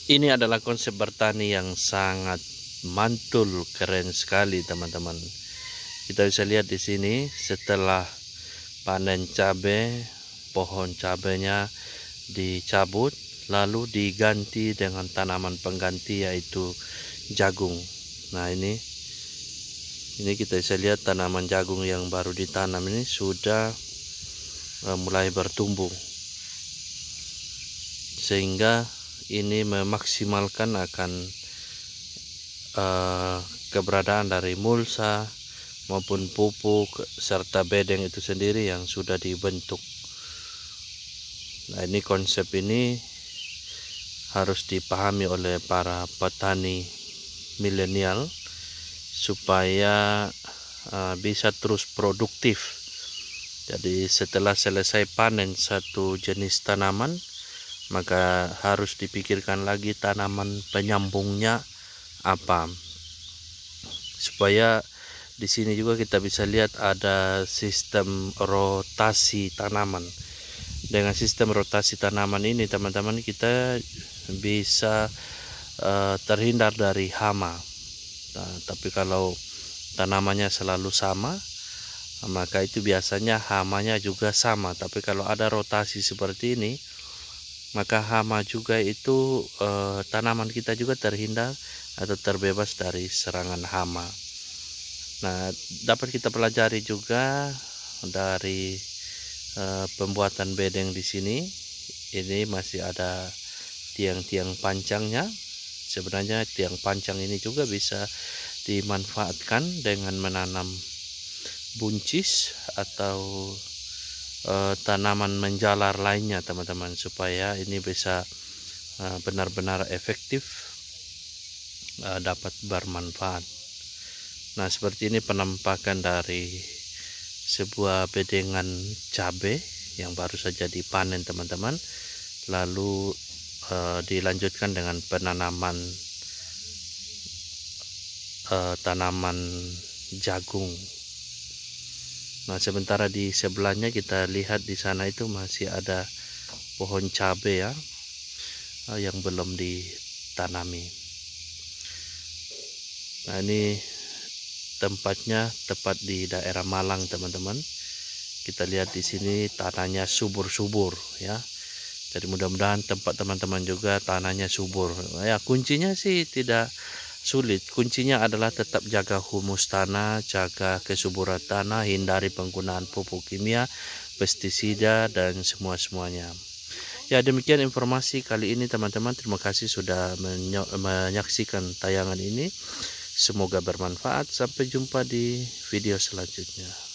Ini adalah konsep bertani yang sangat mantul, keren sekali teman-teman. Kita bisa lihat di sini setelah panen cabai, pohon cabainya dicabut lalu diganti dengan tanaman pengganti yaitu jagung. Nah, ini kita bisa lihat tanaman jagung yang baru ditanam ini sudah mulai bertumbuh, sehingga ini memaksimalkan akan keberadaan dari mulsa maupun pupuk serta bedeng itu sendiri yang sudah dibentuk. Nah, ini konsep ini harus dipahami oleh para petani milenial supaya bisa terus produktif. Jadi setelah selesai panen satu jenis tanaman, maka harus dipikirkan lagi tanaman penyambungnya apa. Supaya di sini juga kita bisa lihat ada sistem rotasi tanaman. Dengan sistem rotasi tanaman ini teman-teman, kita bisa terhindar dari hama. Nah, tapi kalau tanamannya selalu sama, maka itu biasanya hamanya juga sama. Tapi kalau ada rotasi seperti ini, maka hama juga itu tanaman kita juga terhindar atau terbebas dari serangan hama. Nah, dapat kita pelajari juga dari pembuatan bedeng di sini. Ini masih ada tiang-tiang pancangnya. Sebenarnya tiang pancang ini juga bisa dimanfaatkan dengan menanam buncis atau tanaman menjalar lainnya teman-teman, supaya ini bisa benar-benar efektif, dapat bermanfaat. Nah, seperti ini penampakan dari sebuah bedengan cabai yang baru saja dipanen teman-teman, lalu dilanjutkan dengan penanaman tanaman jagung. Nah, sementara di sebelahnya kita lihat di sana itu masih ada pohon cabai ya, yang belum ditanami. Nah, ini tempatnya tepat di daerah Malang teman-teman. Kita lihat di sini tanahnya subur-subur ya. Jadi mudah-mudahan tempat teman-teman juga tanahnya subur. Ya, kuncinya sih tidak sulit. Kuncinya adalah tetap jaga humus tanah, jaga kesuburan tanah, hindari penggunaan pupuk kimia, pestisida dan semuanya. Ya, demikian informasi kali ini teman-teman. Terima kasih sudah menyaksikan tayangan ini. Semoga bermanfaat. Sampai jumpa di video selanjutnya.